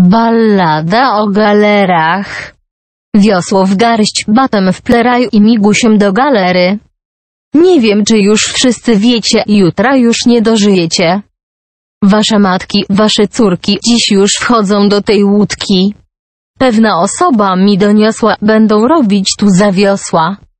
Ballada o galerach. Wiosło w garść, batem w pleraju i migusiem do galery. Nie wiem, czy już wszyscy wiecie, jutra już nie dożyjecie. Wasze matki, wasze córki dziś już wchodzą do tej łódki. Pewna osoba mi doniosła, będą robić tu zawiosła.